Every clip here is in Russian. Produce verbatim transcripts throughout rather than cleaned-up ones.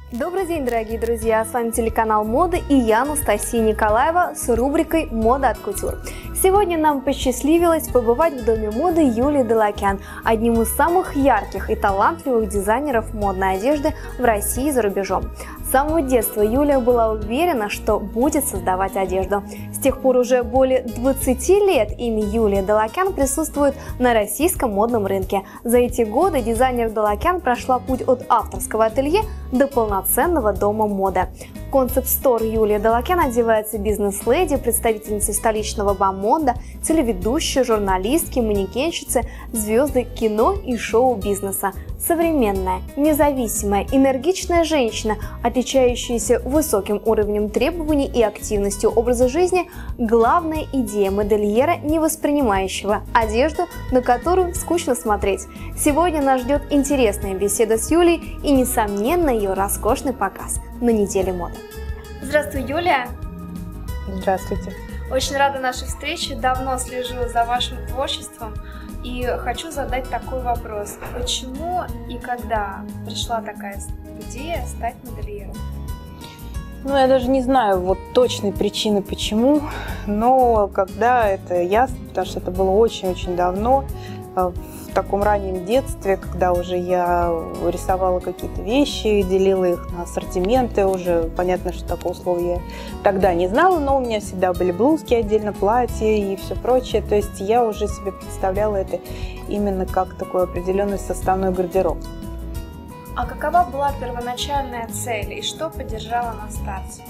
Добрый день, дорогие друзья! С вами телеканал Моды и я, Анастасия Николаева, с рубрикой «Мода от кутюр». Сегодня нам посчастливилось побывать в доме моды Юлии Делакян, одним из самых ярких и талантливых дизайнеров модной одежды в России и за рубежом. С самого детства Юлия была уверена, что будет создавать одежду. С тех пор уже более двадцати лет имя Юлии Делакян присутствует на российском модном рынке. За эти годы дизайнер Делакян прошла путь от авторского ателье до полноценного дома моды. В концепт-стор Юлии Делакян одевается бизнес-леди, представительницы столичного бомонда, телеведущие, журналистки, манекенщицы, звезды кино и шоу-бизнеса. Современная, независимая, энергичная женщина, отличающаяся высоким уровнем требований и активностью образа жизни – главная идея модельера, не воспринимающего одежду, на которую скучно смотреть. Сегодня нас ждет интересная беседа с Юлией и, несомненно, ее роскошный показ на неделе моды. Здравствуй, Юлия! Здравствуйте! Очень рада нашей встрече, давно слежу за вашим творчеством. И хочу задать такой вопрос. Почему и когда пришла такая идея стать модельером? Ну, я даже не знаю вот точной причины, почему, но когда это ясно, потому что это было очень-очень давно, в таком раннем детстве, когда уже я рисовала какие-то вещи, делила их на ассортименты, уже понятно, что такого слова я тогда не знала, но у меня всегда были блузки отдельно, платья и все прочее, то есть я уже себе представляла это именно как такой определенный составной гардероб. А какова была первоначальная цель и что поддержало на старте?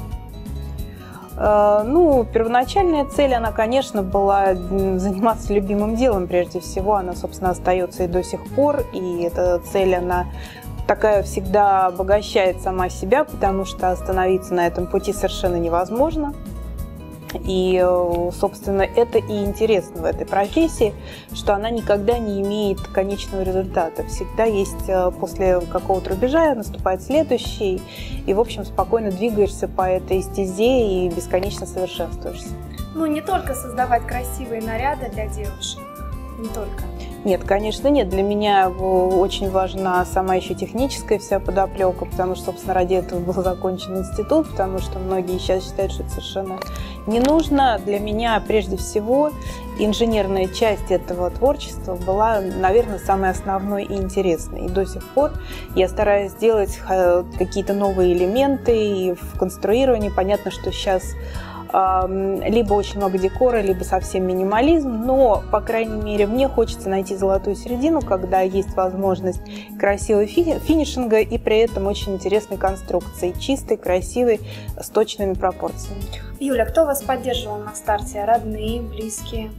Ну, первоначальная цель, она, конечно, была заниматься любимым делом прежде всего. Она, собственно, остается и до сих пор. И эта цель, она такая всегда обогащает сама себя, потому что остановиться на этом пути совершенно невозможно. И, собственно, это и интересно в этой профессии, что она никогда не имеет конечного результата. Всегда есть после какого-то рубежа наступает следующий, и, в общем, спокойно двигаешься по этой стезе и бесконечно совершенствуешься. Ну, не только создавать красивые наряды для девушек, не только. Нет, конечно, нет. Для меня очень важна сама еще техническая вся подоплека, потому что, собственно, ради этого был закончен институт, потому что многие сейчас считают, что это совершенно не нужно. Для меня, прежде всего, инженерная часть этого творчества была, наверное, самой основной и интересной. И до сих пор я стараюсь сделать какие-то новые элементы и в конструировании. Понятно, что сейчас либо очень много декора, либо совсем минимализм, но, по крайней мере, мне хочется найти золотую середину, когда есть возможность красивого финишинга и при этом очень интересной конструкции, чистой, красивой, с точными пропорциями. Юля, кто вас поддерживал на старте? Родные, близкие?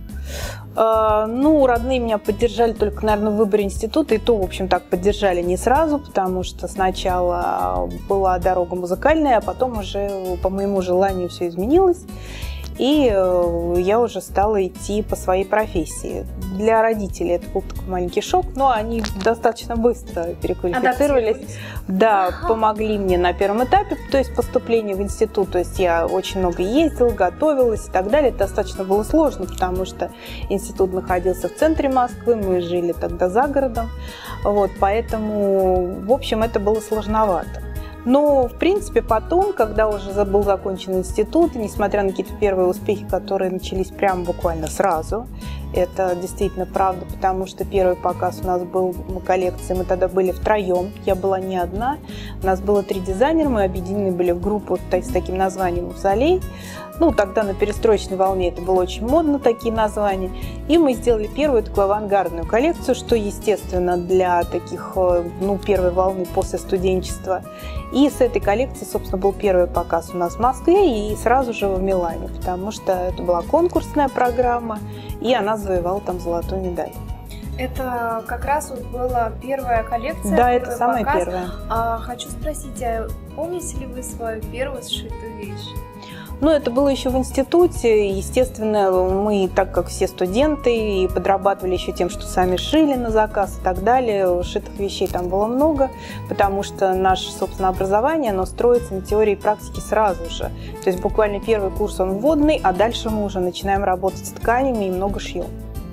Ну, родные меня поддержали только, наверное, в выборе института, и то, в общем, так поддержали не сразу, потому что сначала была дорога музыкальная, а потом уже по моему желанию все изменилось, и я уже стала идти по своей профессии. Для родителей это был такой маленький шок, но они достаточно быстро переквалифицировались. Да, ага. Помогли мне на первом этапе, то есть поступления в институт. То есть я очень много ездила, готовилась и так далее. Это достаточно было сложно, потому что институт находился в центре Москвы, мы жили тогда за городом. Вот, поэтому, в общем, это было сложновато. Но, в принципе, потом, когда уже был закончен институт, и несмотря на какие-то первые успехи, которые начались прямо буквально сразу, это действительно правда, потому что первый показ у нас был в коллекции, мы тогда были втроем, я была не одна, у нас было три дизайнера, мы объединены были в группу с таким названием «Мавзолей». Ну, тогда на перестроечной волне это было очень модно, такие названия. И мы сделали первую такую авангардную коллекцию, что, естественно, для таких, ну, первой волны после студенчества. И с этой коллекции, собственно, был первый показ у нас в Москве и сразу же в Милане, потому что это была конкурсная программа, и она завоевала там золотую медаль. Это как раз вот была первая коллекция. Да, это самая показ. Первая. А, хочу спросить, а помните ли вы свою первую сшитую вещь? Ну, это было еще в институте, естественно, мы, так как все студенты, и подрабатывали еще тем, что сами шили на заказ и так далее, шитых вещей там было много, потому что наше, собственно, образование, оно строится на теории и практике сразу же. То есть буквально первый курс, он вводный, а дальше мы уже начинаем работать с тканями и много шьем.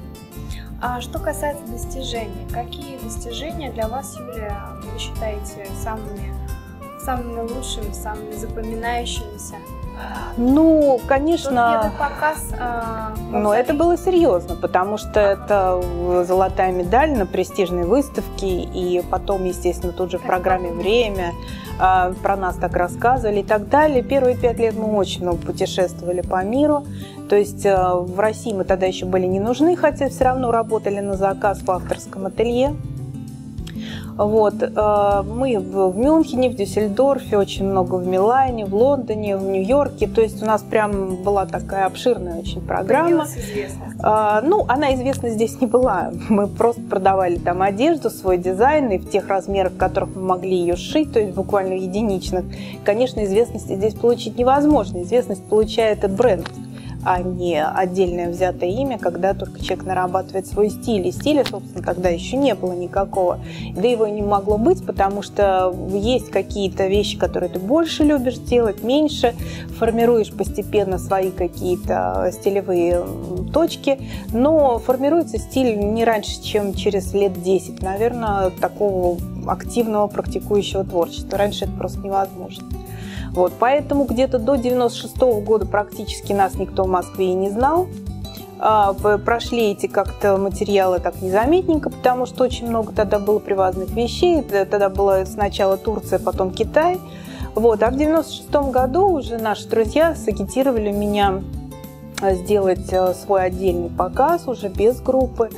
А что касается достижений, какие достижения для вас, Юлия, вы считаете самыми самыми лучшими, самыми запоминающимися? Ну, конечно, Тут показ, а, но это было серьезно, потому что это золотая медаль на престижной выставке, и потом, естественно, тут же в программе «Время» а, про нас так рассказывали и так далее. Первые пять лет мы очень много путешествовали по миру, то есть а, в России мы тогда еще были не нужны, хотя все равно работали на заказ в авторском ателье. Вот. Мы в Мюнхене, в Дюссельдорфе, очень много в Милане, в Лондоне, в Нью-Йорке. То есть у нас прям была такая обширная очень программа. Ну, она известна здесь не была. Мы просто продавали там одежду, свой дизайн, и в тех размерах, в которых мы могли ее сшить, то есть буквально единичных. Конечно, известности здесь получить невозможно. Известность получает и бренд, а не отдельное взятое имя, когда только человек нарабатывает свой стиль. И стиля, собственно, тогда еще не было никакого. Да его и не могло быть, потому что есть какие-то вещи, которые ты больше любишь делать, меньше. Формируешь постепенно свои какие-то стилевые точки, но формируется стиль не раньше, чем через лет десять, наверное, такого активного практикующего творчества. Раньше это просто невозможно. Вот, поэтому где-то до девяносто шестого года практически нас никто в Москве и не знал. А, прошли эти как-то материалы так незаметненько, потому что очень много тогда было привозных вещей. Тогда была сначала Турция, потом Китай. Вот, а в девяносто шестом году уже наши друзья сагитировали меня сделать свой отдельный показ уже без группы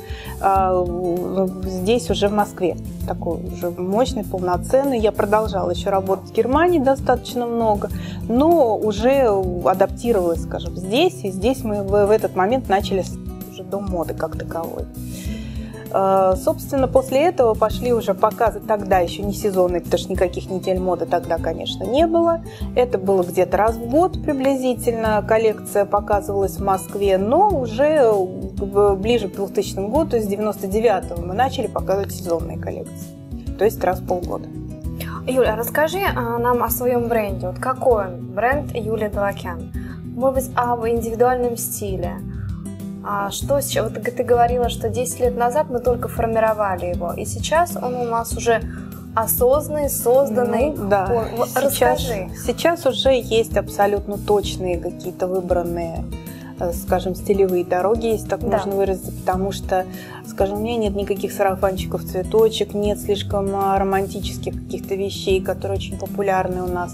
здесь уже в Москве, такой уже мощный, полноценный. Я продолжала еще работать в Германии достаточно много, но уже адаптировалась, скажем, здесь, и здесь мы в этот момент начали уже Дом моды как таковой. Собственно, после этого пошли уже показы, тогда еще не сезонные, потому что никаких недель моды тогда, конечно, не было. Это было где-то раз в год приблизительно. Коллекция показывалась в Москве, но уже ближе к двухтысячному году, то есть с девяносто девятого, мы начали показывать сезонные коллекции, то есть раз в полгода. Юля, расскажи нам о своем бренде. Вот какой он? Бренд Юлии Далакян. Может быть, об индивидуальном стиле. А что сейчас? Вот ты говорила, что десять лет назад мы только формировали его, и сейчас он у нас уже осознанный, созданный. Ну, да. Он... Расскажи. Сейчас, сейчас уже есть абсолютно точные какие-то выбранные, скажем, стилевые дороги, если так да. можно выразиться, потому что, скажем, у меня нет никаких сарафанчиков, цветочек, нет слишком романтических каких-то вещей, которые очень популярны у нас.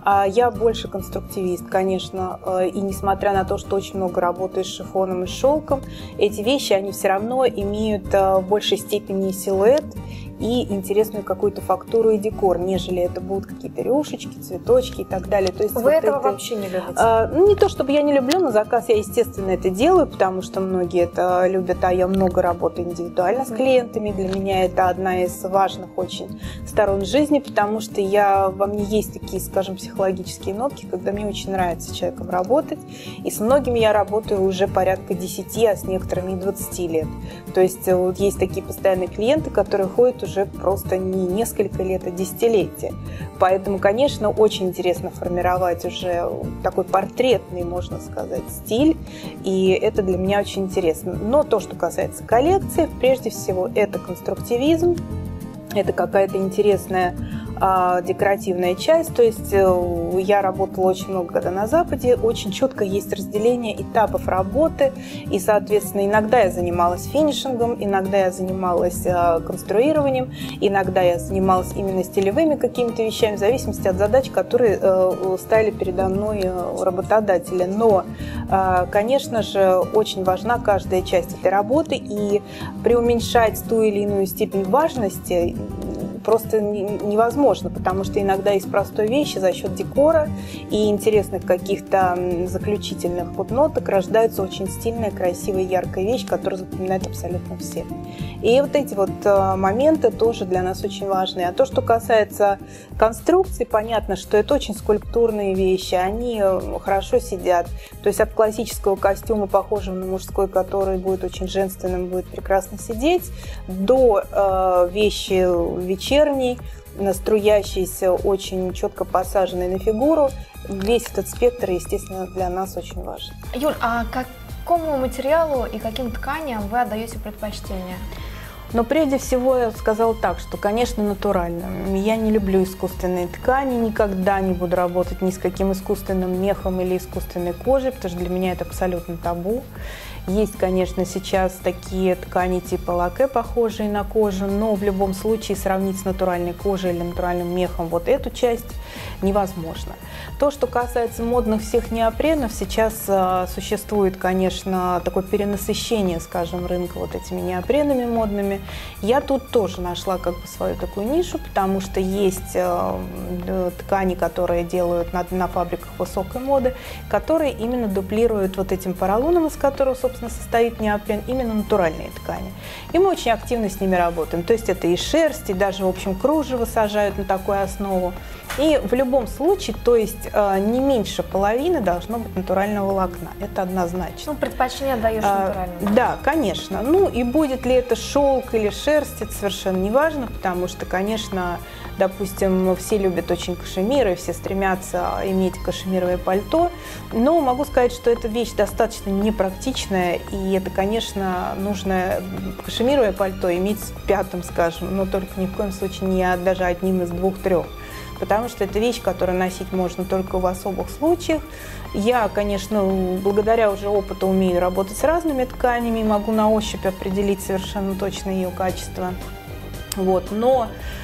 Я больше конструктивист, конечно, и несмотря на то, что очень много работаю с шифоном и с шелком, эти вещи, они все равно имеют в большей степени силуэт и интересную какую-то фактуру и декор, нежели это будут какие-то рюшечки, цветочки и так далее. То есть Вы вот этого это, вообще не любите? А, ну, не то, чтобы я не люблю, на заказ я, естественно, это делаю, потому что многие это любят, а я много работаю индивидуально с клиентами. Для меня это одна из важных очень сторон жизни, потому что я, во мне есть такие, скажем, психологические нотки, когда мне очень нравится с человеком работать, и с многими я работаю уже порядка десяти, а с некоторыми и двадцати лет. То есть вот есть такие постоянные клиенты, которые ходят уже просто не несколько лет, а десятилетия. Поэтому, конечно, очень интересно формировать уже такой портретный, можно сказать, стиль, и это для меня очень интересно. Но то, что касается коллекции, прежде всего, это конструктивизм, это какая-то интересная а, декоративная часть, то есть э, я работала очень много когда на Западе, очень четко есть разделение этапов работы, и, соответственно, иногда я занималась финишингом, иногда я занималась э, конструированием, иногда я занималась именно стилевыми какими-то вещами, в зависимости от задач, которые э, ставили передо мной э, работодатели. Но, э, конечно же, очень важна каждая часть этой работы, и преуменьшать ту или иную степень важности просто невозможно, потому что иногда из простой вещи за счет декора и интересных каких-то заключительных вот ноток рождается очень стильная, красивая, яркая вещь, которую запоминают абсолютно все. И вот эти вот моменты тоже для нас очень важны. А то, что касается конструкции, понятно, что это очень скульптурные вещи, они хорошо сидят. То есть от классического костюма, похожего на мужской, который будет очень женственным, будет прекрасно сидеть, до э, вещи вечерней, струящейся, очень четко посаженной на фигуру. Весь этот спектр, естественно, для нас очень важен. Юль, а какому материалу и каким тканям вы отдаете предпочтение? Но прежде всего я сказала так, что, конечно, натурально. Я не люблю искусственные ткани, никогда не буду работать ни с каким искусственным мехом или искусственной кожей, потому что для меня это абсолютно табу. Есть, конечно, сейчас такие ткани типа лаке, похожие на кожу, но в любом случае сравнить с натуральной кожей или натуральным мехом вот эту часть невозможно. То, что касается модных всех неопренов, сейчас а, существует, конечно, такое перенасыщение, скажем, рынка вот этими неопренами модными. Я тут тоже нашла как бы свою такую нишу, потому что есть а, ткани, которые делают на, на фабриках высокой моды, которые именно дублируют вот этим поролоном, из которого, собственно, состоит неопрен, именно натуральные ткани. И мы очень активно с ними работаем. То есть это и шерсть, и даже, в общем, кружево сажают на такую основу. И в любом случае, то есть не меньше половины должно быть натурального волокна. Это однозначно. Ну, предпочтение отдаешь а, натуральному. Да, конечно. Ну, и будет ли это шелк или шерсть, это совершенно не важно, потому что, конечно, допустим, все любят очень кашемиры, все стремятся иметь кашемировое пальто. Но могу сказать, что эта вещь достаточно непрактичная, и это, конечно, нужно кашемировое пальто иметь с пятым, скажем, но только ни в коем случае не даже одним из двух-трех. Потому что это вещь, которую носить можно только в особых случаях. Я, конечно, благодаря уже опыту умею работать с разными тканями, могу на ощупь определить совершенно точно ее качество. Вот. Но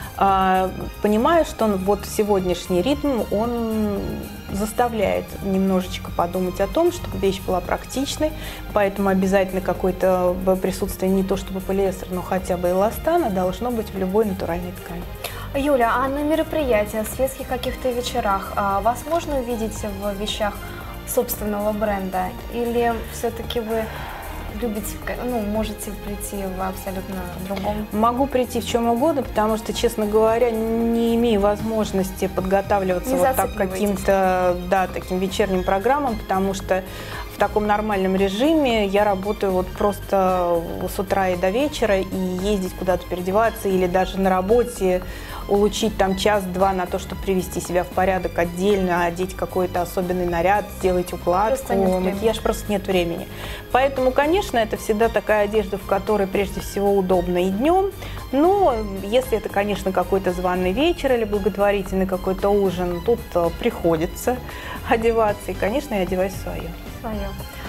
а, понимаю, что он, вот сегодняшний ритм, он заставляет немножечко подумать о том, чтобы вещь была практичной, поэтому обязательно какое-то присутствие не то чтобы полиэстер, но хотя бы эластана должно быть в любой натуральной ткани. Юля, а на мероприятиях, светских каких-то вечерах а вас можно увидеть в вещах собственного бренда? Или все-таки вы любите, ну, можете прийти в абсолютно другом? Могу прийти в чем угодно, потому что, честно говоря, не имею возможности подготавливаться не вот так каким-то, да, таким вечерним программам, потому что в таком нормальном режиме я работаю вот просто с утра и до вечера, и ездить куда-то переодеваться или даже на работе улучшить там час-два на то, чтобы привести себя в порядок отдельно, одеть какой-то особенный наряд, сделать укладку, макияж, просто нет времени. Поэтому, конечно, это всегда такая одежда, в которой прежде всего удобно и днем, но если это, конечно, какой-то званый вечер или благотворительный какой-то ужин, тут приходится одеваться, и, конечно, я одеваюсь в свое. Свое.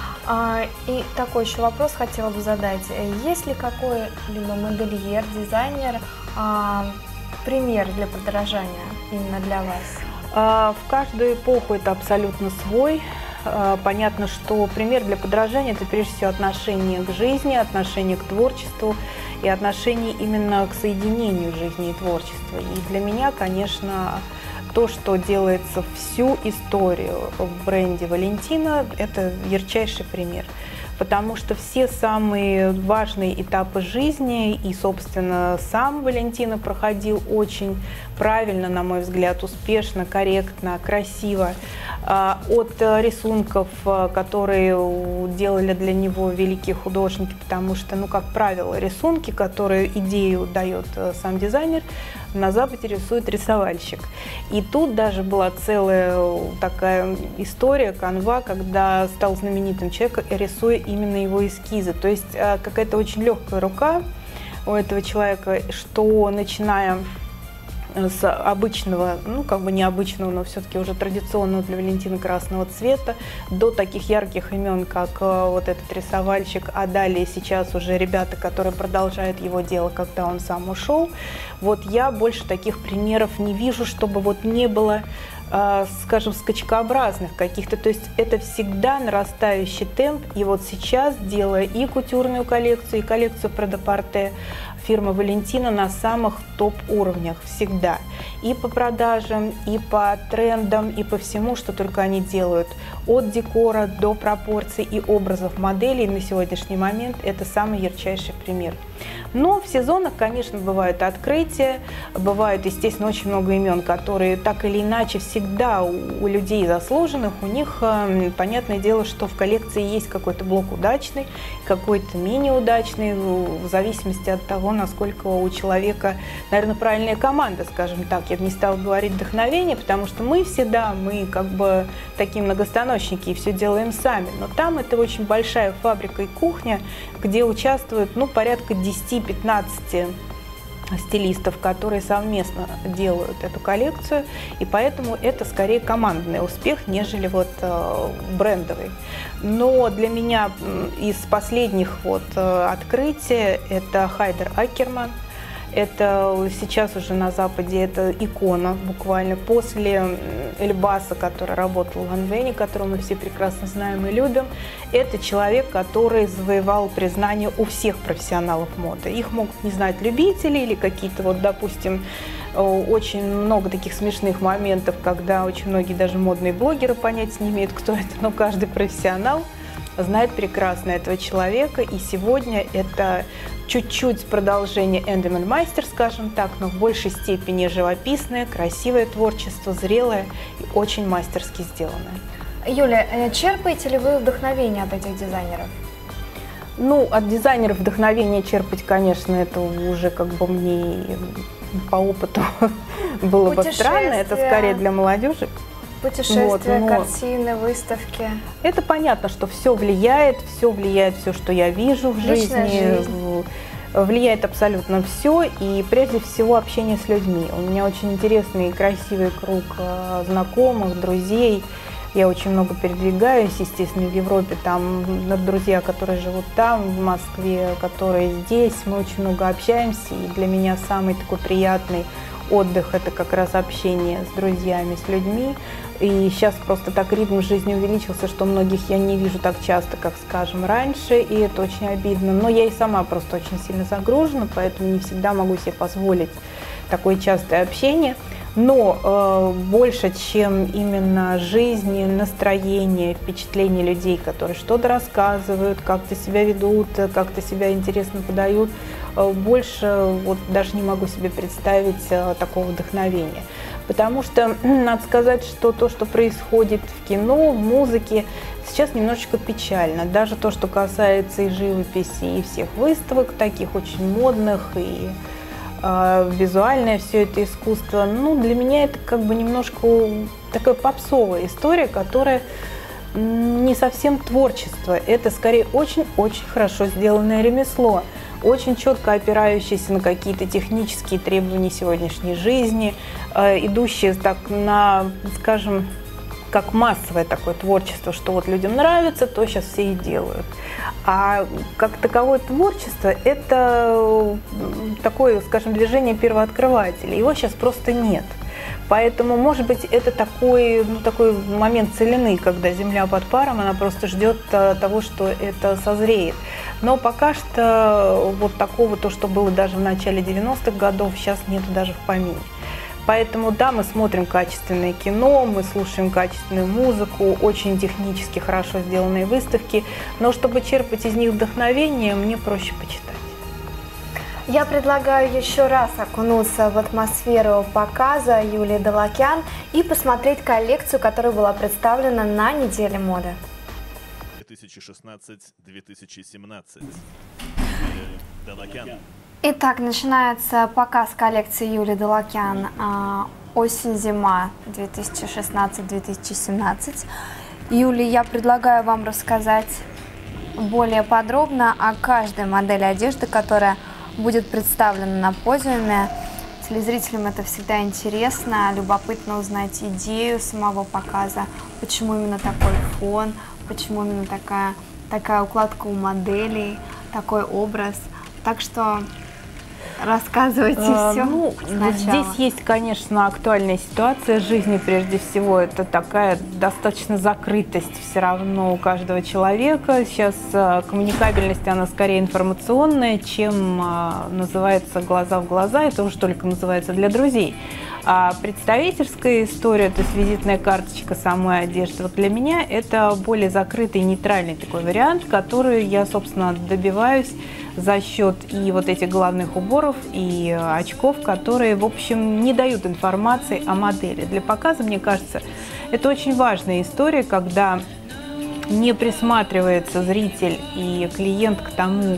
А, и такой еще вопрос хотела бы задать. Есть ли какой-либо модельер, дизайнер, а, пример для подражания именно для вас? В каждую эпоху это абсолютно свой. Понятно, что пример для подражания – это прежде всего отношение к жизни, отношение к творчеству и отношение именно к соединению жизни и творчества. И для меня, конечно, то, что делается всю историю в бренде Валентина, это ярчайший пример. Потому что все самые важные этапы жизни и, собственно, сам Валентина проходил очень правильно, на мой взгляд, успешно, корректно, красиво. От рисунков, которые делали для него великие художники, потому что, ну, как правило, рисунки, которые идею дает сам дизайнер, на Западе рисует рисовальщик. И тут даже была целая такая история, канва, когда стал знаменитым человек, рисуя именно его эскизы. То есть какая-то очень легкая рука у этого человека, что начиная с обычного, ну как бы необычного, но все-таки уже традиционного для Валентина красного цвета, до таких ярких имен, как вот этот рисовальщик, а далее сейчас уже ребята, которые продолжают его дело, когда он сам ушел. Вот я больше таких примеров не вижу, чтобы вот не было, скажем, скачкообразных каких-то, то есть это всегда нарастающий темп, и вот сейчас, делая и кутюрную коллекцию, и коллекцию пret-à-porter, фирма Валентина на самых топ-уровнях всегда. И по продажам, и по трендам, и по всему, что только они делают. От декора до пропорций и образов моделей на сегодняшний момент это самый ярчайший пример. Но в сезонах, конечно, бывают открытия, бывает, естественно, очень много имен, которые так или иначе всегда у, у людей заслуженных, у них, э, понятное дело, что в коллекции есть какой-то блок удачный, какой-то менее удачный, в зависимости от того, насколько у человека, наверное, правильная команда, скажем так. Я бы не стала говорить вдохновение, потому что мы все, да, мы как бы такие многостаночники и все делаем сами. Но там это очень большая фабрика и кухня, где участвуют, ну, порядка десяти-пятнадцати стилистов, которые совместно делают эту коллекцию, и поэтому это скорее командный успех, нежели вот э, брендовый. Но для меня из последних вот э, открытий это Хайдер Аккерман. Это сейчас уже на Западе это икона буквально. После Эльбаса, который работал в Ланвене, которого мы все прекрасно знаем и любим, это человек, который завоевал признание у всех профессионалов моды. Их могут не знать любители или какие-то, вот, допустим, очень много таких смешных моментов, когда очень многие даже модные блогеры понятия не имеют, кто это, но каждый профессионал знает прекрасно этого человека, и сегодня это чуть-чуть продолжение Эндеман Майстер, скажем так, но в большей степени живописное, красивое творчество, зрелое и очень мастерски сделанное. Юля, черпаете ли вы вдохновение от этих дизайнеров? Ну, от дизайнеров вдохновение черпать, конечно, это уже как бы мне по опыту было бы странно, это скорее для молодежи. Путешествия, вот, но картины, выставки. Это понятно, что все влияет, все влияет, все, что я вижу в Личная жизни, жизнь. Влияет абсолютно все, и прежде всего общение с людьми. У меня очень интересный и красивый круг знакомых, друзей. Я очень много передвигаюсь, естественно, в Европе, там друзья, которые живут там, в Москве, которые здесь. Мы очень много общаемся, и для меня самый такой приятный отдых – это как раз общение с друзьями, с людьми. И сейчас просто так ритм жизни увеличился, что многих я не вижу так часто, как, скажем, раньше, и это очень обидно. Но я и сама просто очень сильно загружена, поэтому не всегда могу себе позволить такое частое общение. Но э, больше, чем именно жизни, настроение, впечатление людей, которые что-то рассказывают, как-то себя ведут, как-то себя интересно подают, э, больше вот даже не могу себе представить э, такого вдохновения. Потому что надо сказать, что то, что происходит в кино, в музыке, сейчас немножечко печально. Даже то, что касается и живописи, и всех выставок, таких очень модных, и э, визуальное все это искусство. Ну, для меня это как бы немножко такая попсовая история, которая не совсем творчество. Это скорее очень-очень хорошо сделанное ремесло, очень четко опирающиеся на какие-то технические требования сегодняшней жизни, э, идущие так на, скажем, как массовое такое творчество, что вот людям нравится, то сейчас все и делают. А как таковое творчество – это такое, скажем, движение первооткрывателей. Его сейчас просто нет. Поэтому, может быть, это такой, ну, такой момент целины, когда земля под паром, она просто ждет того, что это созреет. Но пока что вот такого, то, что было даже в начале девяностых годов, сейчас нету даже в помине. Поэтому, да, мы смотрим качественное кино, мы слушаем качественную музыку, очень технически хорошо сделанные выставки, но чтобы черпать из них вдохновение, мне проще почитать. Я предлагаю еще раз окунуться в атмосферу показа Юлии Далакян и посмотреть коллекцию, которая была представлена на неделе моды. две тысячи шестнадцать — две тысячи семнадцать. Далакян. Итак, начинается показ коллекции Юлии Далакян осень-зима две тысячи шестнадцать — две тысячи семнадцать. Юлия, я предлагаю вам рассказать более подробно о каждой модели одежды, которая будет представлена на подиуме. Телезрителям это всегда интересно, любопытно узнать идею самого показа, почему именно такой фон, почему именно такая, такая укладка у моделей, такой образ. Так что рассказывайте а, все ну, здесь есть, конечно, актуальная ситуация жизни. Прежде всего, это такая достаточно закрытость все равно у каждого человека. Сейчас а, коммуникабельность, она скорее информационная, чем а, называется глаза в глаза. Это уж только называется для друзей. А представительская история, то есть визитная карточка самой одежды, вот для меня это более закрытый, нейтральный такой вариант, который я, собственно, добиваюсь за счет и вот этих главных уборов, и очков, которые, в общем, не дают информации о модели. Для показа, мне кажется, это очень важная история, когда не присматривается зритель и клиент к тому,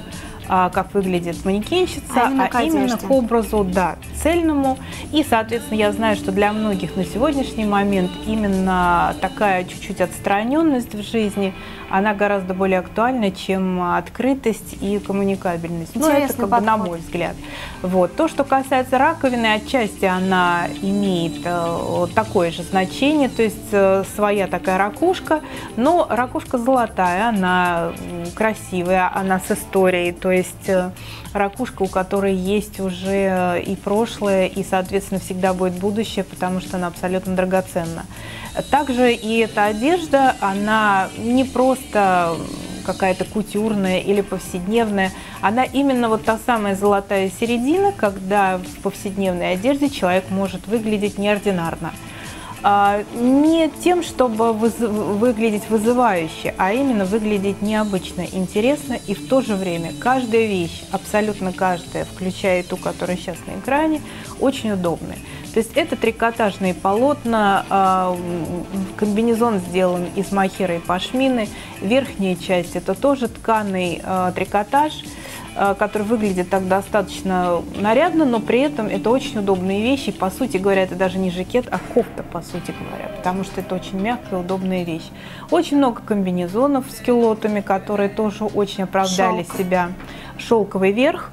а, как выглядит манекенщица, а именно, а именно к образу, да, цельному. И, соответственно, я знаю, что для многих на сегодняшний момент именно такая чуть-чуть отстраненность в жизни, она гораздо более актуальна, чем открытость и коммуникабельность. Ну, это как бы на мой взгляд. Вот. То, что касается раковины, отчасти она имеет э, такое же значение, то есть э, своя такая ракушка, но ракушка золотая, она красивая, она с историей, то есть э, ракушка, у которой есть уже и прошлое, и, соответственно, всегда будет будущее, потому что она абсолютно драгоценна. Также и эта одежда, она не просто какая-то кутюрная или повседневная, она именно вот та самая золотая середина, когда в повседневной одежде человек может выглядеть неординарно. А, не тем, чтобы выз- выглядеть вызывающе, а именно выглядеть необычно, интересно, и в то же время каждая вещь, абсолютно каждая, включая ту, которая сейчас на экране, очень удобная. То есть это трикотажные полотна, а, комбинезон сделан из мохера и пашмины, верхняя часть это тоже тканый а, трикотаж, который выглядит так достаточно нарядно, но при этом это очень удобные вещи. По сути говоря, это даже не жакет, а кофта, по сути говоря, потому что это очень мягкая, удобная вещь. Очень много комбинезонов с кюлотами, которые тоже очень оправдали Шелк. себя. Шелковый верх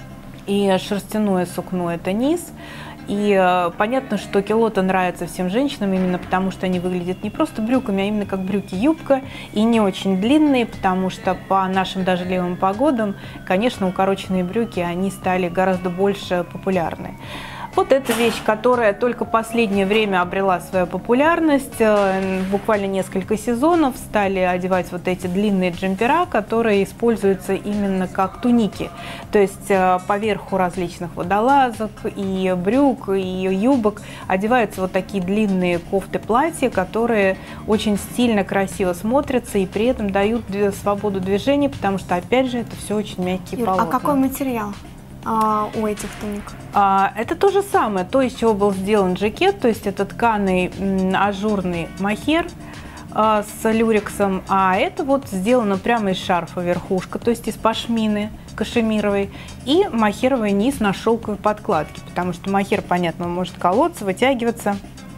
и шерстяное сукно – это низ. И э, понятно, что кюлоты нравятся всем женщинам именно потому, что они выглядят не просто брюками, а именно как брюки-юбка, и не очень длинные, потому что по нашим дождливым погодам, конечно, укороченные брюки, они стали гораздо больше популярны. Вот эта вещь, которая только последнее время обрела свою популярность, буквально несколько сезонов стали одевать вот эти длинные джемпера, которые используются именно как туники. То есть поверху различных водолазок и брюк, и юбок одеваются вот такие длинные кофты-платья, которые очень стильно, красиво смотрятся и при этом дают свободу движения, потому что, опять же, это все очень мягкие Юр, полотна. А какой материал а, у этих туник? А, это то же самое, то, из чего был сделан жакет, то есть это тканый м, ажурный мохер а, с люрексом, а это вот сделано прямо из шарфа верхушка, то есть из пашмины кашемировой, и мохеровый низ на шелковой подкладке, потому что мохер, понятно, может колоться, вытягиваться,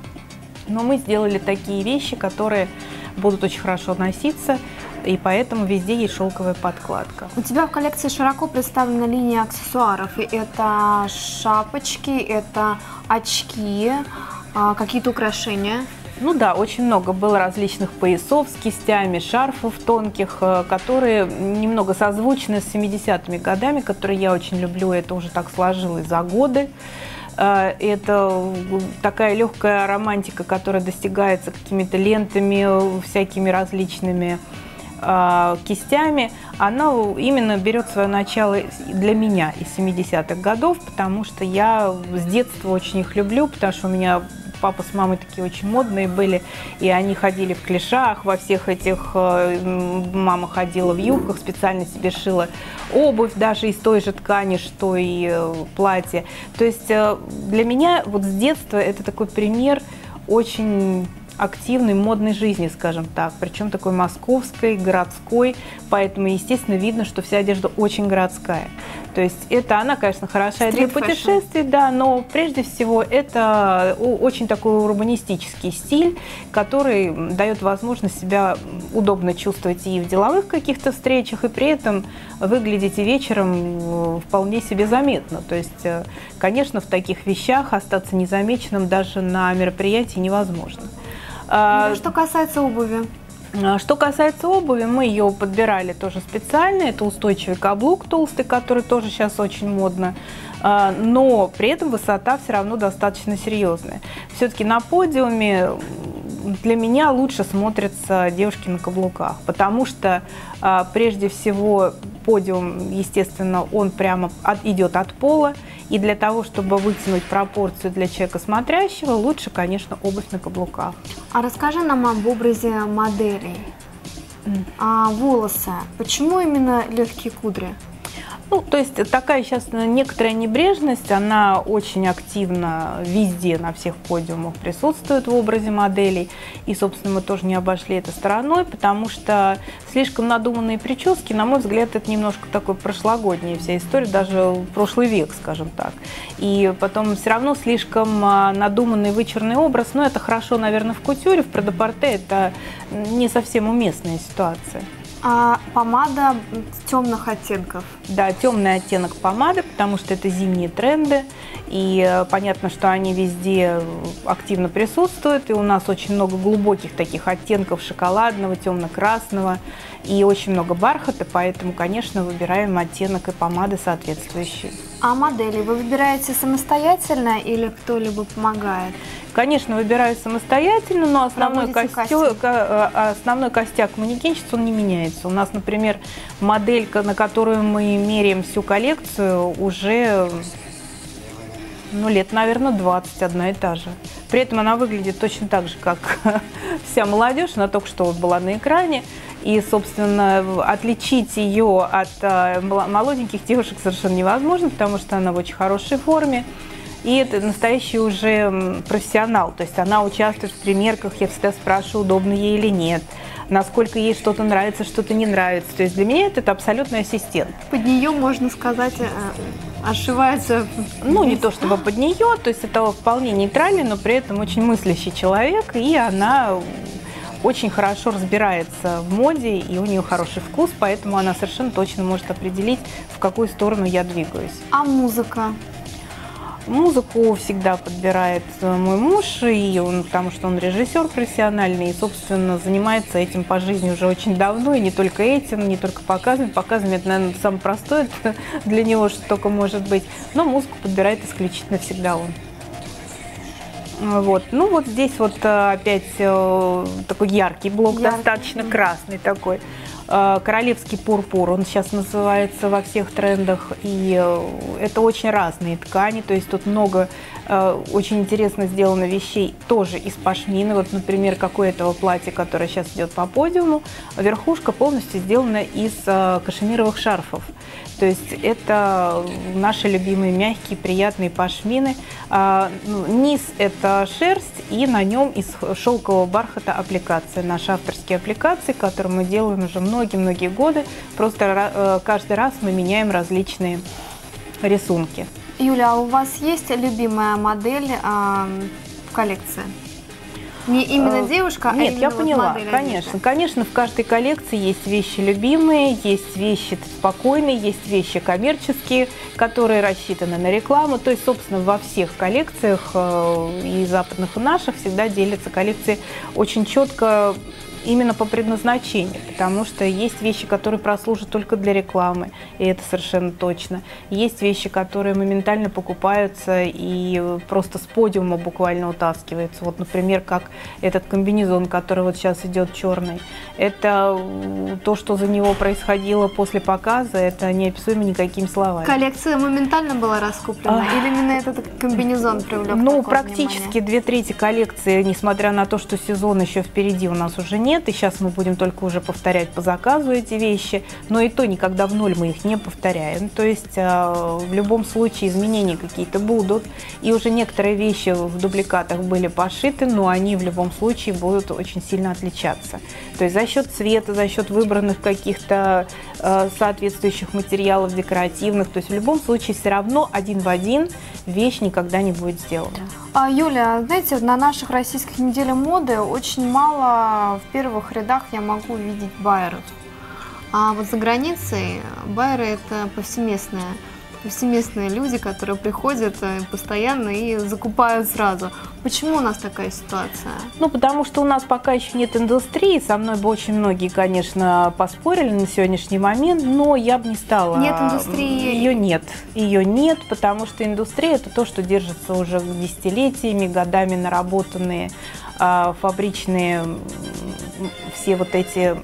но мы сделали такие вещи, которые будут очень хорошо носиться, и поэтому везде есть шелковая подкладка. У тебя в коллекции широко представлена линия аксессуаров. И это шапочки, это очки, какие-то украшения. Ну да, очень много было различных поясов с кистями, шарфов тонких, которые немного созвучны с семидесятыми годами, которые я очень люблю, это уже так сложилось за годы. Это такая легкая романтика, которая достигается какими-то лентами, всякими различными кистями, она именно берет свое начало для меня из семидесятых годов, потому что я с детства очень их люблю, потому что у меня папа с мамой такие очень модные были, и они ходили в клешах, во всех этих, мама ходила в юбках, специально себе шила обувь даже из той же ткани, что и платье. То есть для меня вот с детства это такой пример очень активной, модной жизни, скажем так, причем такой московской, городской, поэтому, естественно, видно, что вся одежда очень городская. То есть это она, конечно, хороша для путешествий, да, но прежде всего это очень такой урбанистический стиль, который дает возможность себя удобно чувствовать и в деловых каких-то встречах, и при этом выглядеть и вечером вполне себе заметно. То есть, конечно, в таких вещах остаться незамеченным даже на мероприятии невозможно. Что касается обуви? Что касается обуви, мы ее подбирали тоже специально. Это устойчивый каблук толстый, который тоже сейчас очень модно. Но при этом высота все равно достаточно серьезная. Все-таки на подиуме для меня лучше смотрятся девушки на каблуках, потому что прежде всего подиум, естественно, он прямо от, идет от пола. И для того, чтобы вытянуть пропорцию для человека смотрящего, лучше, конечно, обувь на каблуках. А расскажи нам об образе моделей. Mm. А волосы. Почему именно легкие кудри? Ну, то есть такая сейчас некоторая небрежность, она очень активно везде, на всех подиумах присутствует в образе моделей. И, собственно, мы тоже не обошли это стороной, потому что слишком надуманные прически, на мой взгляд, это немножко такой прошлогодняя вся история, даже в прошлый век, скажем так. И потом все равно слишком надуманный вычурный образ, но это хорошо, наверное, в кутюре, в пret-а-порте это не совсем уместная ситуация. А помада темных оттенков? Да, темный оттенок помады, потому что это зимние тренды, и понятно, что они везде активно присутствуют, и у нас очень много глубоких таких оттенков шоколадного, темно-красного, и очень много бархата, поэтому, конечно, выбираем оттенок и помады соответствующий. А модели вы выбираете самостоятельно или кто-либо помогает? Конечно, выбираю самостоятельно, но основной, костю... основной костяк манекенщицы, он не меняется. У нас, например, моделька, на которую мы меряем всю коллекцию, уже ну, лет, наверное, двадцать, одна и та же. При этом она выглядит точно так же, как вся молодежь, она только что вот была на экране. И, собственно, отличить ее от молоденьких девушек совершенно невозможно, потому что она в очень хорошей форме. И это настоящий уже профессионал, то есть она участвует в примерках, я всегда спрашиваю, удобно ей или нет, насколько ей что-то нравится, что-то не нравится. То есть для меня это, это абсолютный ассистент. Под нее, можно сказать, отшивается... Ну, не то чтобы под нее, то есть это вполне нейтральный, но при этом очень мыслящий человек, и она очень хорошо разбирается в моде, и у нее хороший вкус, поэтому она совершенно точно может определить, в какую сторону я двигаюсь. А музыка? Музыку всегда подбирает мой муж, и он, потому что он режиссер профессиональный, и, собственно, занимается этим по жизни уже очень давно, и не только этим, не только показами. Показами это, наверное, самое простое для него, что только может быть, но музыку подбирает исключительно всегда он. Вот. Ну вот здесь вот опять такой яркий блок, яркий. Достаточно красный такой. Королевский пурпур, он сейчас называется во всех трендах, и это очень разные ткани, то есть тут много очень интересно сделано вещей тоже из пашмины. Вот, например, какое этого платье, которое сейчас идет по подиуму, верхушка полностью сделана из кашемировых шарфов. То есть это наши любимые мягкие, приятные пашмины. Низ – это шерсть, и на нем из шелкового бархата аппликация. Наши авторские аппликации, которые мы делаем уже многие-многие годы. Просто каждый раз мы меняем различные рисунки. Юля, а у вас есть любимая модель а, в коллекции? Не именно девушка, Нет, а именно я вот поняла, модель конечно. одежды. Конечно, в каждой коллекции есть вещи любимые, есть вещи спокойные, есть вещи коммерческие, которые рассчитаны на рекламу. То есть, собственно, во всех коллекциях, и западных, и наших, всегда делятся коллекции очень четко именно по предназначению, потому что есть вещи, которые прослужат только для рекламы, и это совершенно точно. Есть вещи, которые моментально покупаются и просто с подиума буквально утаскиваются. Вот, например, как этот комбинезон, который вот сейчас идет черный. Это то, что за него происходило после показа, это неописуемо никакими словами. Коллекция моментально была раскуплена? А... Или именно этот комбинезон привлек? Ну, практически две трети коллекции, несмотря на то, что сезон еще впереди у нас уже нет, и сейчас мы будем только уже повторять по заказу эти вещи, но и то никогда в ноль мы их не повторяем. То есть в любом случае изменения какие-то будут, и уже некоторые вещи в дубликатах были пошиты, но они в любом случае будут очень сильно отличаться. То есть за счет цвета, за счет выбранных каких-то соответствующих материалов декоративных, то есть в любом случае все равно один в один вещь никогда не будет сделана. А, Юля, знаете, на наших российских неделях моды очень мало в первых рядах я могу увидеть байеров. А вот за границей байеры – это повсеместные, повсеместные люди, которые приходят постоянно и закупают сразу. Почему у нас такая ситуация? Ну, потому что у нас пока еще нет индустрии. Со мной бы очень многие, конечно, поспорили на сегодняшний момент, но я бы не стала. Нет индустрии? Ее нет. Ее нет, потому что индустрия – это то, что держится уже десятилетиями, годами наработанные фабричные все вот эти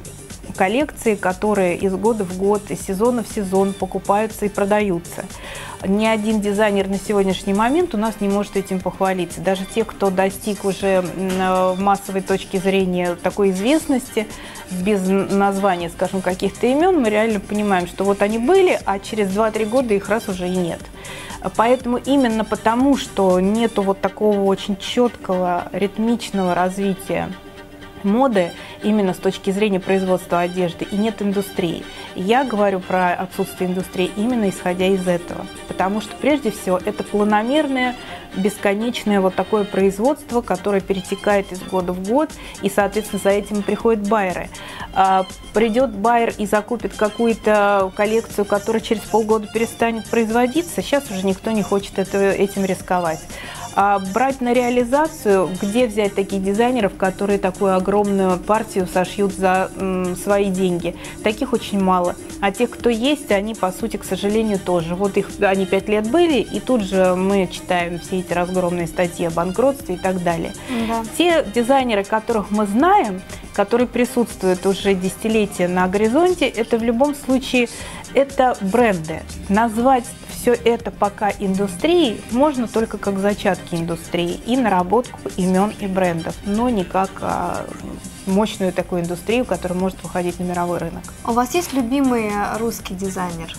коллекции, которые из года в год, из сезона в сезон покупаются и продаются. Ни один дизайнер на сегодняшний момент у нас не может этим похвалиться. Даже те, кто достиг уже массовой точки зрения такой известности, без названия, скажем, каких-то имен, мы реально понимаем, что вот они были, а через два-три года их раз уже и нет. Поэтому именно потому, что нету вот такого очень четкого, ритмичного развития моды именно с точки зрения производства одежды, и нет индустрии. Я говорю про отсутствие индустрии именно исходя из этого, потому что прежде всего это планомерное, бесконечное вот такое производство, которое перетекает из года в год, и, соответственно, за этим приходят байеры. А, придет байер и закупит какую-то коллекцию, которая через полгода перестанет производиться, сейчас уже никто не хочет это, этим рисковать. А брать на реализацию, где взять таких дизайнеров, которые такую огромную партию сошьют за м, свои деньги? Таких очень мало. А тех, кто есть, они, по сути, к сожалению, тоже. Вот их, они пять лет были, и тут же мы читаем все эти разгромные статьи о банкротстве и так далее. Да. Те дизайнеры, которых мы знаем, которые присутствуют уже десятилетия на горизонте, это в любом случае это бренды. Назвать все это пока индустрией можно только как зачатки индустрии и наработку имен и брендов, но не как а, мощную такую индустрию, которая может выходить на мировой рынок. У вас есть любимый русский дизайнер?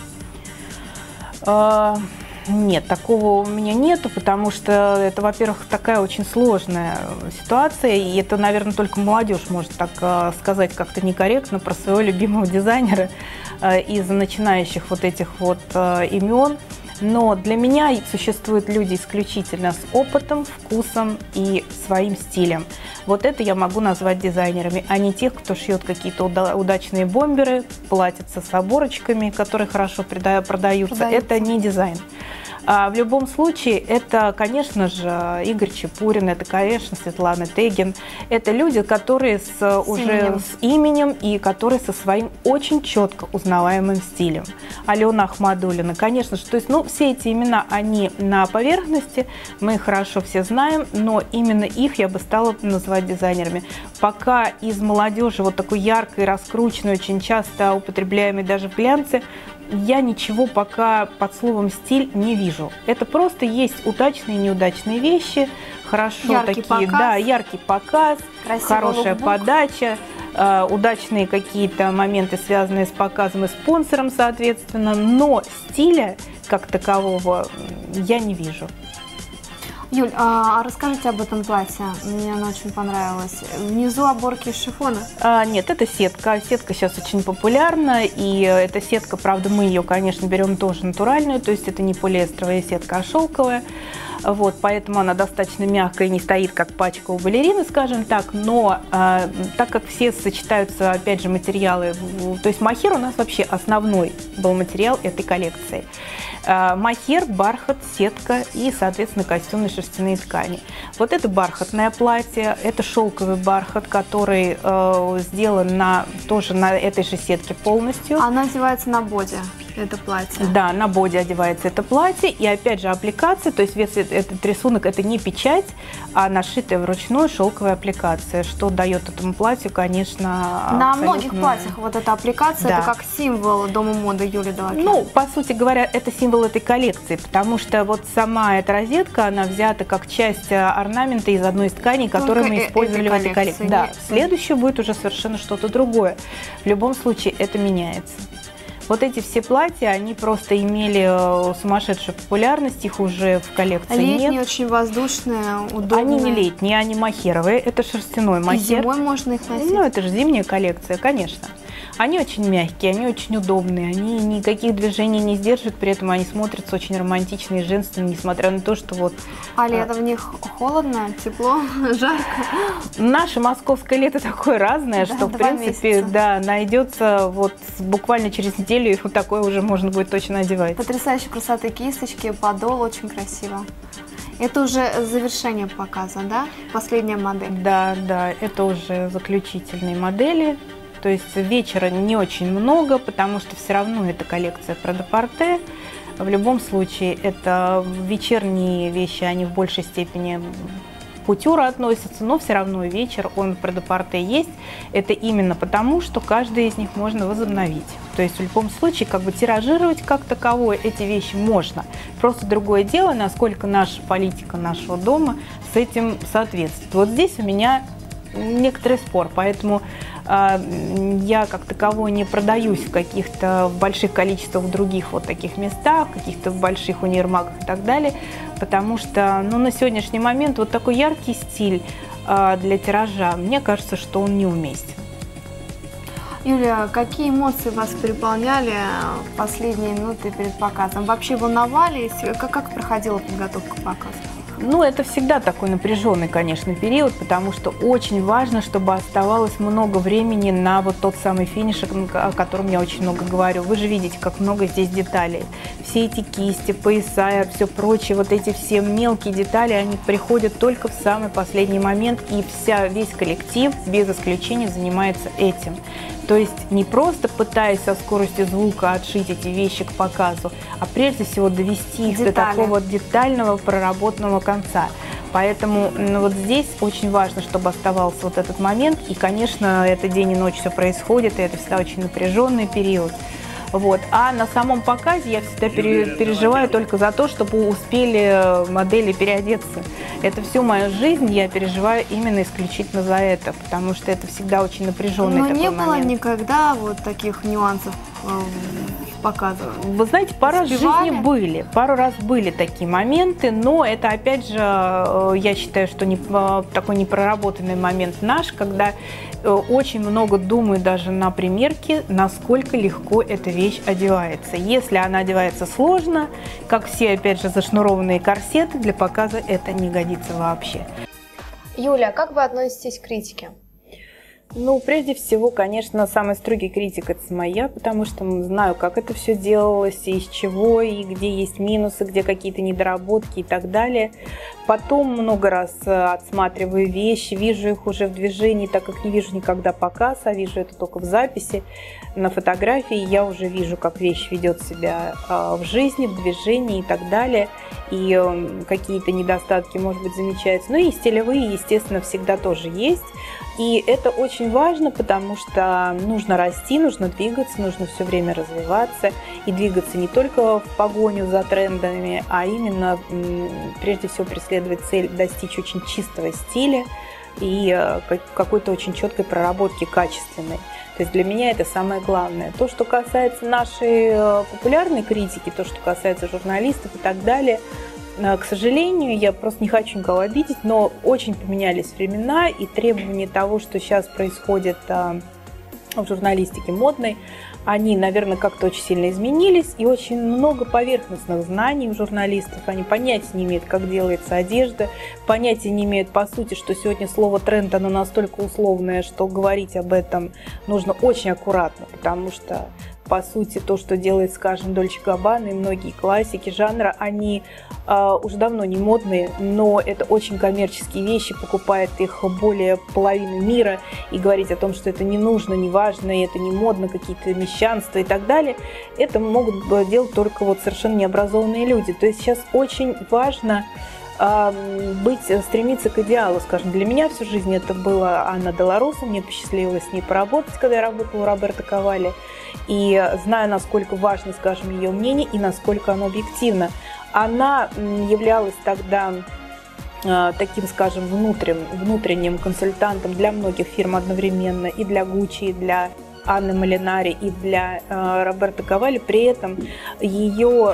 А, нет, такого у меня нету, потому что это, во-первых, такая очень сложная ситуация, и это, наверное, только молодежь может так а, сказать как-то некорректно про своего любимого дизайнера а, из начинающих вот этих вот а, имен. Но для меня существуют люди исключительно с опытом, вкусом и своим стилем. Вот это я могу назвать дизайнерами, а не тех, кто шьет какие-то удачные бомберы, платьица с оборочками, которые хорошо продаются. продаются. Это не дизайн. А в любом случае, это, конечно же, Игорь Чепурин, это, конечно, Светлана Тегин. Это люди, которые с, с уже именем. с именем и которые со своим очень четко узнаваемым стилем. Алена Ахмадуллина, конечно же. То есть, ну, все эти имена, они на поверхности, мы их хорошо все знаем, но именно их я бы стала называть дизайнерами. Пока из молодежи вот такой яркой, раскрученной, очень часто употребляемой даже в глянце, я ничего пока под словом «стиль» не вижу. Это просто есть удачные и неудачные вещи, хорошо яркий такие, показ, да, яркий показ, хорошая лукбук. подача, э, удачные какие-то моменты, связанные с показом и спонсором, соответственно, но стиля как такового я не вижу. Юль, а расскажите об этом платье, мне оно очень понравилось. Внизу оборки из шифона? А, нет, это сетка. Сетка сейчас очень популярна, и эта сетка, правда, мы ее, конечно, берем тоже натуральную, то есть это не полиэстеровая сетка, а шелковая. Вот, поэтому она достаточно мягкая, не стоит как пачка у балерины, скажем так, но э, так как все сочетаются, опять же, материалы, то есть мохер у нас вообще основной был материал этой коллекции. Э, мохер, бархат, сетка и, соответственно, костюмные шерстяные ткани. Вот это бархатное платье, это шелковый бархат, который э, сделан на, тоже на этой же сетке полностью. Она одевается на боди, это платье? Да, на боди одевается это платье, и опять же аппликация, то есть весь этот рисунок это не печать, а нашитая вручную шелковая аппликация, что дает этому платью, конечно, на многих платьях вот эта аппликация, да. Это как символ дома моды Юлии Делакян. Ну, по сути говоря, это символ этой коллекции, потому что вот сама эта розетка, она взята как часть орнамента из одной из тканей, которую мы использовали в этой коллекции. Да, следующее будет уже совершенно что-то другое. В любом случае это меняется. Вот эти все платья, они просто имели сумасшедшую популярность, их уже в коллекции летние, нет. Летние, очень воздушные, удобные. Они не летние, они мохеровые, это шерстяной мохер. И зимой можно их носить? Ну, это же зимняя коллекция, конечно. Они очень мягкие, они очень удобные, они никаких движений не сдерживают, при этом они смотрятся очень романтично и женственно, несмотря на то, что вот... А лето в них холодно, тепло, жарко? Наше московское лето такое разное, да, что, в принципе, месяца. да, найдется вот буквально через неделю, и вот такое уже можно будет точно одевать. Потрясающей красоты кисточки, подол очень красиво. Это уже завершение показа, да? Последняя модель? Да, да, это уже заключительные модели. То есть вечера не очень много, потому что все равно это коллекция пret-à-porter. В любом случае, это вечерние вещи, они в большей степени кутюра относится, но все равно вечер, он в пret-а-порте есть. Это именно потому, что каждый из них можно возобновить. То есть в любом случае как бы тиражировать как таковое эти вещи можно. Просто другое дело, насколько наша политика нашего дома с этим соответствует. Вот здесь у меня некоторый спор, поэтому э, я как таковой не продаюсь в каких-то в больших количествах в других вот таких местах, каких-то в больших универмагах и так далее, потому что ну, на сегодняшний момент вот такой яркий стиль э, для тиража, мне кажется, что он неуместен. Юлия, какие эмоции вас переполняли в последние минуты перед показом? Вообще волновались? Как, как проходила подготовка к показу? Ну, это всегда такой напряженный, конечно, период, потому что очень важно, чтобы оставалось много времени на вот тот самый финиш, о котором я очень много говорю. Вы же видите, как много здесь деталей. Все эти кисти, пояса, все прочее, вот эти все мелкие детали, они приходят только в самый последний момент, и вся, весь коллектив, без исключения, занимается этим. То есть не просто пытаясь со скоростью звука отшить эти вещи к показу, а прежде всего довести их Детали. до такого детального проработанного конца. Поэтому ну, вот здесь очень важно, чтобы оставался вот этот момент. И, конечно, это день и ночь все происходит, и это всегда очень напряженный период. Вот. А на самом показе я всегда пере, переживаю только за то, чтобы успели модели переодеться. Это всю мою жизнь я переживаю именно исключительно за это, потому что это всегда очень напряженный Но такой не момент. было никогда вот таких нюансов в показе? Вы знаете, пару раз в жизни были, пару раз были такие моменты, но это опять же, я считаю, что не, такой непроработанный момент наш, когда очень много думаю даже на примерке, насколько легко эта вещь одевается. Если она одевается сложно, как все, опять же, зашнурованные корсеты, для показа это не годится вообще. Юля, как вы относитесь к критике? Ну, прежде всего, конечно, самый строгий критик – это моя, потому что знаю, как это все делалось, и из чего, и где есть минусы, где какие-то недоработки и так далее. Потом много раз отсматриваю вещи, вижу их уже в движении, так как не вижу никогда показ, а вижу это только в записи. На фотографии я уже вижу, как вещь ведет себя в жизни, в движении и так далее. И какие-то недостатки, может быть, замечаются. Ну и стилевые, естественно, всегда тоже есть. И это очень важно, потому что нужно расти, нужно двигаться, нужно все время развиваться. И двигаться не только в погоню за трендами, а именно, прежде всего, преследовать цель достичь очень чистого стиля и какой-то очень четкой проработки качественной. То есть для меня это самое главное. То, что касается нашей популярной критики, то, что касается журналистов и так далее, к сожалению, я просто не хочу никого обидеть, но очень поменялись времена, и требования того, что сейчас происходит в журналистике модной, они, наверное, как-то очень сильно изменились, и очень много поверхностных знаний у журналистов. Они понятия не имеют, как делается одежда, понятия не имеют, по сути, что сегодня слово «тренд», оно настолько условное, что говорить об этом нужно очень аккуратно, потому что, по сути, то, что делает, скажем, Дольче Габбана и многие классики жанра, они э, уже давно не модные, но это очень коммерческие вещи, покупает их более половины мира, и говорить о том, что это не нужно, не важно, и это не модно, какие-то мещанства и так далее, это могут делать только вот совершенно необразованные люди. То есть сейчас очень важно быть, стремиться к идеалу, скажем. Для меня всю жизнь это была Анна де ла Роса, мне посчастливилось с ней поработать, когда я работала у Роберто Кавалли, и знаю, насколько важно, скажем, ее мнение и насколько оно объективно. Она являлась тогда таким, скажем, внутренним, внутренним консультантом для многих фирм одновременно, и для Гуччи, и для Анны Малинари, и для э, Роберто Кавалли. При этом ее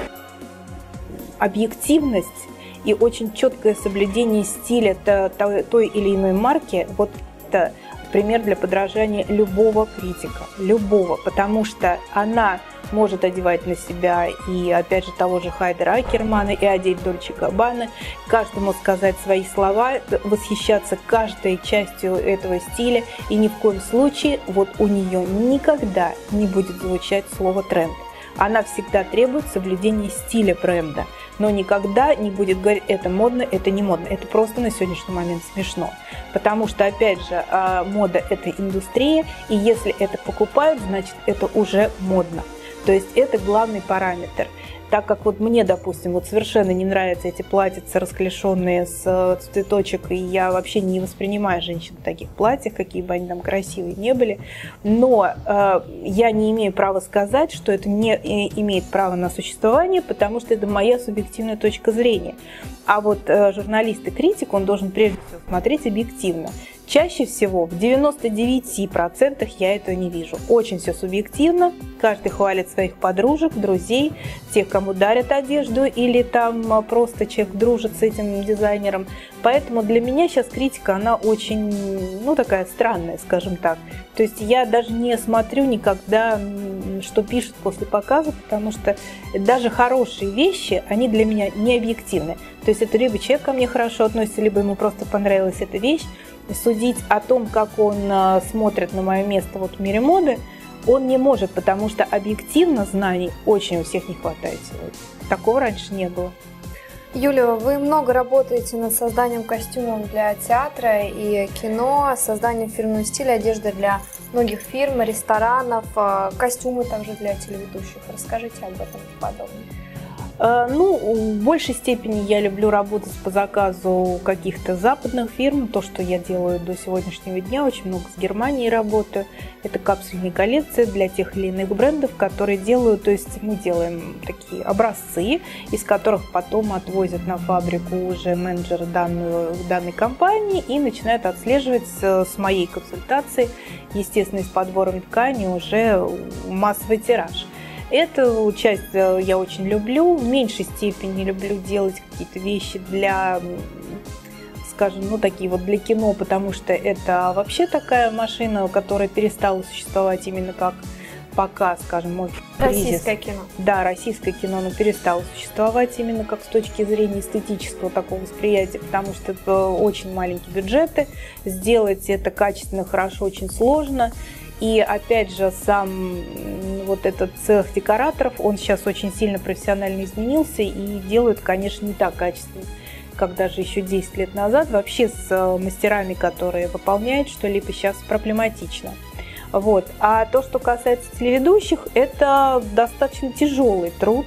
объективность и очень четкое соблюдение стиля той или иной марки, вот это пример для подражания любого критика, любого, потому что она может одевать на себя и, опять же, того же Хайдера Акермана, и одеть Дольче Габбана, каждому сказать свои слова, восхищаться каждой частью этого стиля, и ни в коем случае вот у нее никогда не будет звучать слово «тренд». Она всегда требует соблюдения стиля бренда, но никогда не будет говорить «это модно, это не модно». Это просто на сегодняшний момент смешно. Потому что, опять же, мода – это индустрия, и если это покупают, значит, это уже модно. То есть это главный параметр. Так как вот мне, допустим, вот совершенно не нравятся эти платьица, расклешенные с, с цветочек, и я вообще не воспринимаю женщин в таких платьях, какие бы они там красивые не были, но э, я не имею права сказать, что это не имеет права на существование, потому что это моя субъективная точка зрения. А вот э, журналист и критик, он должен прежде всего смотреть объективно. Чаще всего, в девяноста девяти процентах я этого не вижу. Очень все субъективно, каждый хвалит своих подружек, друзей, тех, кому дарят одежду, или там просто человек дружит с этим дизайнером. Поэтому для меня сейчас критика, она очень, ну, такая странная, скажем так. То есть я даже не смотрю никогда, что пишут после показа, потому что даже хорошие вещи, они для меня не объективны. То есть это либо человек ко мне хорошо относится, либо ему просто понравилась эта вещь. Судить о том, как он смотрит на мое место вот в мире моды, он не может, потому что объективно знаний очень у всех не хватает сегодня. Такого раньше не было. Юля, вы много работаете над созданием костюмов для театра и кино, созданием фирменного стиля, одежды для многих фирм, ресторанов, костюмы также для телеведущих. Расскажите об этом подробнее. Ну, в большей степени я люблю работать по заказу каких-то западных фирм. То, что я делаю до сегодняшнего дня, очень много с Германией работаю. Это капсульные коллекции для тех или иных брендов, которые делают, то есть мы делаем такие образцы, из которых потом отвозят на фабрику уже менеджеры данную, данной компании и начинают отслеживать с моей консультацией, естественно, с подбором ткани уже массовый тираж. Эту часть я очень люблю. В меньшей степени люблю делать какие-то вещи для, скажем, ну такие вот для кино, потому что это вообще такая машина, которая перестала существовать именно как пока, скажем, может, российское кино. Да, российское кино, но перестало существовать именно как с точки зрения эстетического такого восприятия, потому что это очень маленькие бюджеты, сделать это качественно, хорошо очень сложно. И опять же, сам вот этот цех декораторов, он сейчас очень сильно профессионально изменился и делают, конечно, не так качественно, как даже еще десять лет назад. Вообще с мастерами, которые выполняют что-либо, сейчас проблематично. Вот. А то, что касается телеведущих, это достаточно тяжелый труд,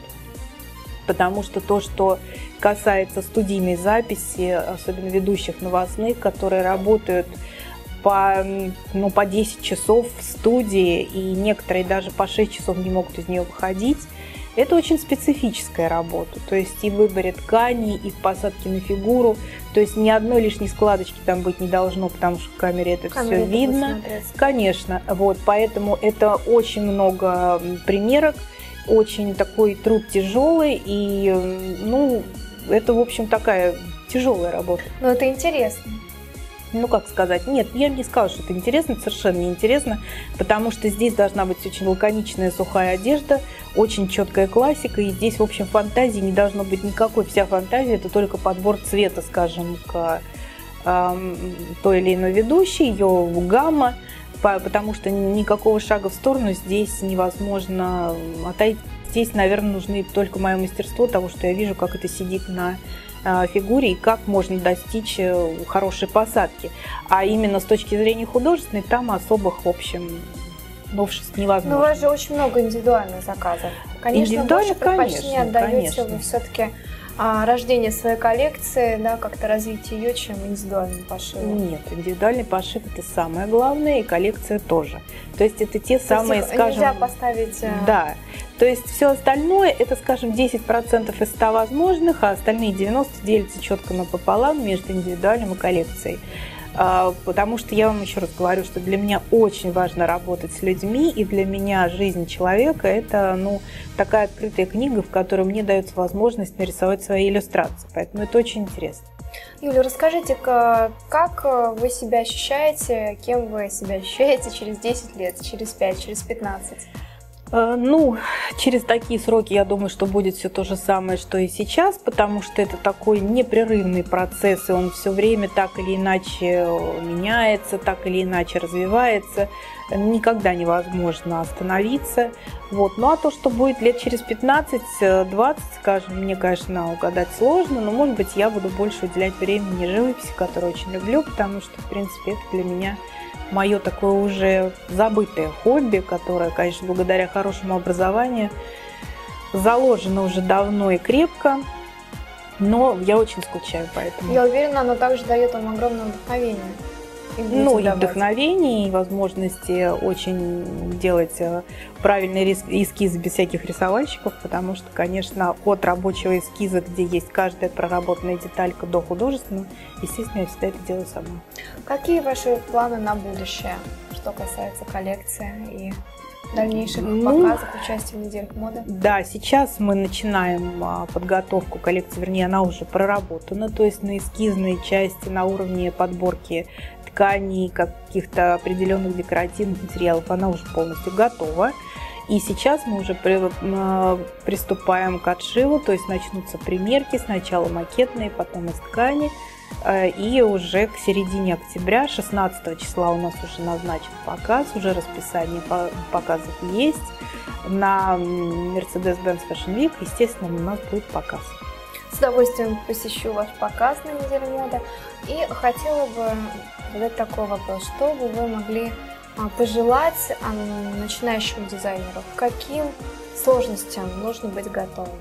потому что то, что касается студийной записи, особенно ведущих новостных, которые работают по, ну, по десять часов в студии, и некоторые даже по шесть часов не могут из нее выходить. Это очень специфическая работа, то есть и в выборе тканей, и в посадке на фигуру, то есть ни одной лишней складочки там быть не должно, потому что в камере это все видно. Конечно, вот, поэтому это очень много примерок, очень такой труд тяжелый, и, ну, это, в общем, такая тяжелая работа. Но это интересно. Ну, как сказать, нет, я бы не сказала, что это интересно, совершенно неинтересно, потому что здесь должна быть очень лаконичная сухая одежда, очень четкая классика, и здесь, в общем, фантазии не должно быть никакой. Вся фантазия – это только подбор цвета, скажем, к э, той или иной ведущей, ее гамма, потому что никакого шага в сторону здесь невозможно отойти. Здесь, наверное, нужны только мое мастерство того, что я вижу, как это сидит на фигуре и как можно достичь хорошей посадки. А именно с точки зрения художественной, там особых, в общем, новшеств невозможно. Но у вас же очень много индивидуальных заказов. Конечно, больше предпочтение отдаете вы все-таки а, рождение своей коллекции, да, как-то развитие ее, чем индивидуальный пошив. Нет, индивидуальный пошив – это самое главное, и коллекция тоже. То есть это те То самые, есть скажем… нельзя поставить… Да. То есть все остальное, это, скажем, десять процентов из ста возможных, а остальные девяносто процентов делятся четко напополам между индивидуальным и коллекцией. Потому что я вам еще раз говорю, что для меня очень важно работать с людьми, и для меня жизнь человека – это, ну, такая открытая книга, в которой мне дается возможность нарисовать свои иллюстрации. Поэтому это очень интересно. Юля, расскажите, как вы себя ощущаете, кем вы себя ощущаете через десять лет, через пять, через пятнадцать? Ну, через такие сроки, я думаю, что будет все то же самое, что и сейчас, потому что это такой непрерывный процесс, и он все время так или иначе меняется, так или иначе развивается. Никогда невозможно остановиться. Вот. Ну, а то, что будет лет через пятнадцать-двадцать, скажем, мне, конечно, угадать сложно, но, может быть, я буду больше уделять времени живописи, которую очень люблю, потому что, в принципе, это для меня мое такое уже забытое хобби, которое, конечно, благодаря хорошему образованию заложено уже давно и крепко, но я очень скучаю по этому. Я уверена, оно также дает вам огромное вдохновение. И ну, и давать. вдохновение, и возможности очень делать правильные эскизы без всяких рисовальщиков, потому что, конечно, от рабочего эскиза, где есть каждая проработанная деталька, до художественного, естественно, я всегда это делаю сама. Какие ваши планы на будущее, что касается коллекции и дальнейших ну, показов, участия в неделях моды? Да, сейчас мы начинаем подготовку коллекции, вернее, она уже проработана, то есть на эскизной части, на уровне подборки тканей, каких-то определенных декоративных материалов, она уже полностью готова. И сейчас мы уже при, приступаем к отшиву, то есть начнутся примерки, сначала макетные, потом из ткани. И уже к середине октября, шестнадцатого числа, у нас уже назначен показ, уже расписание показов есть. На Mercedes-Benz Fashion Week, естественно, у нас будет показ. С удовольствием посещу ваш показ на неделе моды. И хотела бы задать такой вопрос. Что бы вы могли пожелать начинающему дизайнеру? К каким сложностям нужно быть готовым?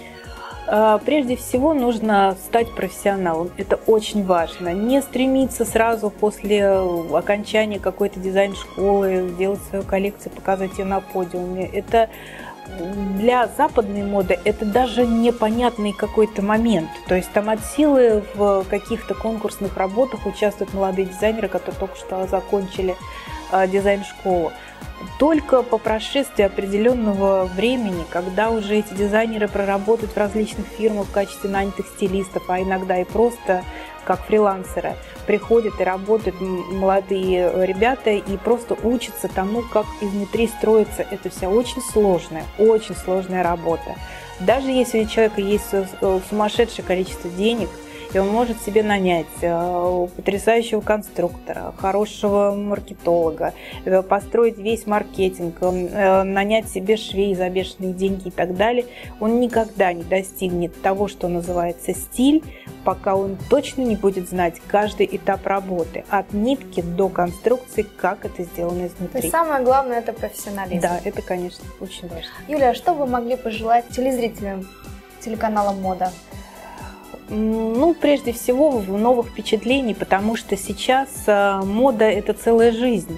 Прежде всего нужно стать профессионалом, это очень важно. Не стремиться сразу после окончания какой-то дизайн-школы сделать свою коллекцию, показать ее на подиуме. Это для западной моды это даже непонятный какой-то момент. То есть там от силы в каких-то конкурсных работах участвуют молодые дизайнеры, которые только что закончили дизайн-школу. Только по прошествии определенного времени, когда уже эти дизайнеры проработают в различных фирмах в качестве нанятых стилистов, а иногда и просто как фрилансеры, приходят и работают молодые ребята и просто учатся тому, как изнутри строится эта вся очень сложная, очень сложная работа. Даже если у человека есть сумасшедшее количество денег, и он может себе нанять потрясающего конструктора, хорошего маркетолога, построить весь маркетинг, нанять себе швей за бешеные деньги и так далее. Он никогда не достигнет того, что называется стиль, пока он точно не будет знать каждый этап работы, от нитки до конструкции, как это сделано изнутри. То есть самое главное – это профессионализм. Да, это, конечно, очень важно. Юлия, что вы могли пожелать телезрителям телеканала «Мода»? Ну, прежде всего, новых впечатлений, потому что сейчас мода – это целая жизнь.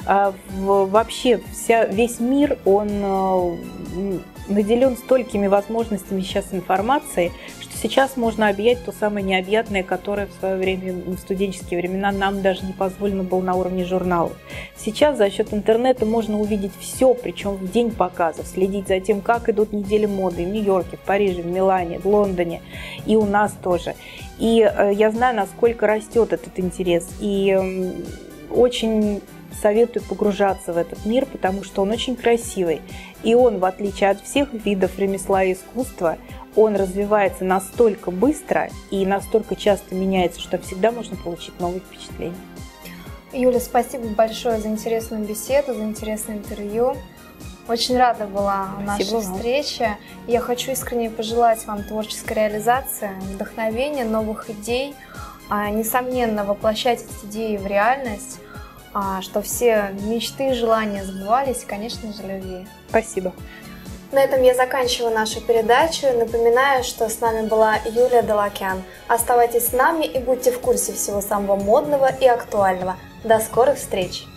Вообще вся, весь мир, он наделен столькими возможностями сейчас информации, что сейчас можно объять то самое необъятное, которое в свое время, в студенческие времена, нам даже не позволено было на уровне журналов. Сейчас за счет интернета можно увидеть все, причем в день показов, следить за тем, как идут недели моды в Нью-Йорке, в Париже, в Милане, в Лондоне и у нас тоже. И я знаю, насколько растет этот интерес, и очень советую погружаться в этот мир, потому что он очень красивый. И он, в отличие от всех видов ремесла и искусства, он развивается настолько быстро и настолько часто меняется, что всегда можно получить новые впечатления. Юля, спасибо большое за интересную беседу, за интересное интервью. Очень рада была нашей встрече. Я хочу искренне пожелать вам творческой реализации, вдохновения, новых идей. Несомненно, воплощать эти идеи в реальность, что все мечты и желания сбывались, и, конечно же, любви. Спасибо. На этом я заканчиваю нашу передачу. Напоминаю, что с нами была Юлия Делакян. Оставайтесь с нами и будьте в курсе всего самого модного и актуального. До скорых встреч!